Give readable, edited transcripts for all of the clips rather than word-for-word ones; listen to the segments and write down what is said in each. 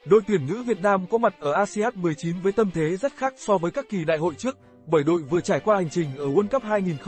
Đội tuyển nữ Việt Nam có mặt ở ASEAN 19 với tâm thế rất khác so với các kỳ đại hội trước, bởi đội vừa trải qua hành trình ở World Cup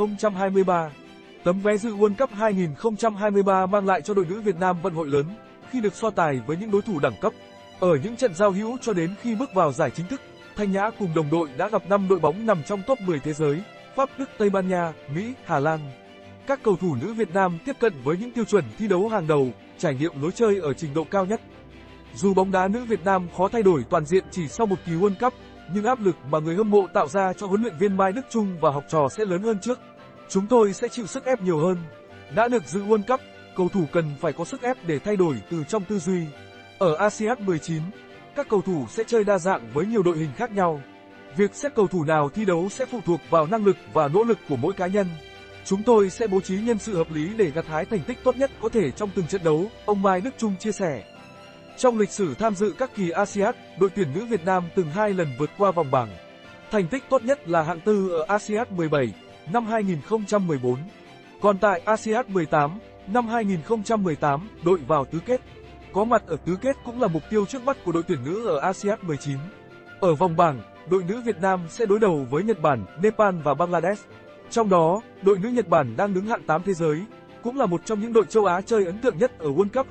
2023. Tấm vé dự World Cup 2023 mang lại cho đội nữ Việt Nam vận hội lớn khi được so tài với những đối thủ đẳng cấp. Ở những trận giao hữu cho đến khi bước vào giải chính thức, Thanh Nhã cùng đồng đội đã gặp 5 đội bóng nằm trong top 10 thế giới: Pháp, Đức, Tây Ban Nha, Mỹ, Hà Lan. Các cầu thủ nữ Việt Nam tiếp cận với những tiêu chuẩn thi đấu hàng đầu, trải nghiệm lối chơi ở trình độ cao nhất. Dù bóng đá nữ Việt Nam khó thay đổi toàn diện chỉ sau một kỳ World Cup, nhưng áp lực mà người hâm mộ tạo ra cho huấn luyện viên Mai Đức Chung và học trò sẽ lớn hơn trước. Chúng tôi sẽ chịu sức ép nhiều hơn. Đã được dự World Cup, cầu thủ cần phải có sức ép để thay đổi từ trong tư duy. Ở ASEAN 19, các cầu thủ sẽ chơi đa dạng với nhiều đội hình khác nhau. Việc xếp cầu thủ nào thi đấu sẽ phụ thuộc vào năng lực và nỗ lực của mỗi cá nhân. Chúng tôi sẽ bố trí nhân sự hợp lý để gặt hái thành tích tốt nhất có thể trong từng trận đấu, ông Mai Đức Chung chia sẻ. Trong lịch sử tham dự các kỳ ASEAN, đội tuyển nữ Việt Nam từng 2 lần vượt qua vòng bảng. Thành tích tốt nhất là hạng tư ở ASEAN 17 năm 2014. Còn tại ASEAN 18 năm 2018, đội vào tứ kết. Có mặt ở tứ kết cũng là mục tiêu trước mắt của đội tuyển nữ ở ASEAN 19. Ở vòng bảng, đội nữ Việt Nam sẽ đối đầu với Nhật Bản, Nepal và Bangladesh. Trong đó, đội nữ Nhật Bản đang đứng hạng 8 thế giới, cũng là một trong những đội châu Á chơi ấn tượng nhất ở World Cup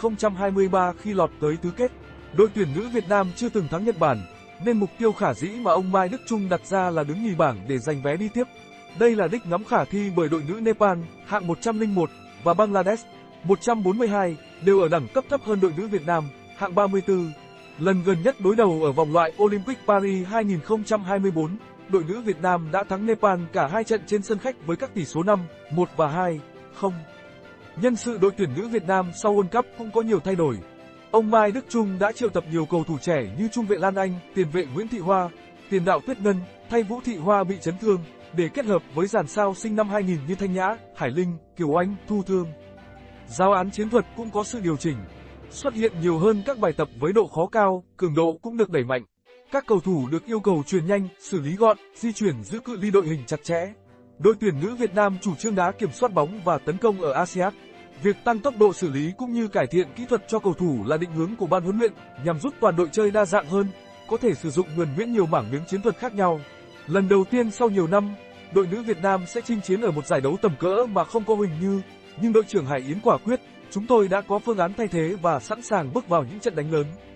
2023 khi lọt tới tứ kết. Đội tuyển nữ Việt Nam chưa từng thắng Nhật Bản, nên mục tiêu khả dĩ mà ông Mai Đức Chung đặt ra là đứng nhì bảng để giành vé đi tiếp. Đây là đích ngắm khả thi bởi đội nữ Nepal, hạng 101, và Bangladesh, 142, đều ở đẳng cấp thấp hơn đội nữ Việt Nam, hạng 34. Lần gần nhất đối đầu ở vòng loại Olympic Paris 2024, đội nữ Việt Nam đã thắng Nepal cả 2 trận trên sân khách với các tỷ số 5-1 và 2-0. Nhân sự đội tuyển nữ Việt Nam sau World Cup cũng có nhiều thay đổi. Ông Mai Đức Chung đã triệu tập nhiều cầu thủ trẻ như trung vệ Lan Anh, tiền vệ Nguyễn Thị Hoa, tiền đạo Tuyết Ngân, thay Vũ Thị Hoa bị chấn thương, để kết hợp với dàn sao sinh năm 2000 như Thanh Nhã, Hải Linh, Kiều Anh, Thu Thương. Giáo án chiến thuật cũng có sự điều chỉnh. Xuất hiện nhiều hơn các bài tập với độ khó cao, cường độ cũng được đẩy mạnh. Các cầu thủ được yêu cầu chuyền nhanh, xử lý gọn, di chuyển giữ cự ly đội hình chặt chẽ. Đội tuyển nữ Việt Nam chủ trương đá kiểm soát bóng và tấn công ở ASEAN. Việc tăng tốc độ xử lý cũng như cải thiện kỹ thuật cho cầu thủ là định hướng của ban huấn luyện, nhằm giúp toàn đội chơi đa dạng hơn, có thể sử dụng nhuần nhuyễn nhiều mảng miếng chiến thuật khác nhau. Lần đầu tiên sau nhiều năm, đội nữ Việt Nam sẽ chinh chiến ở một giải đấu tầm cỡ mà không có Huỳnh Như, nhưng đội trưởng Hải Yến quả quyết, chúng tôi đã có phương án thay thế và sẵn sàng bước vào những trận đánh lớn.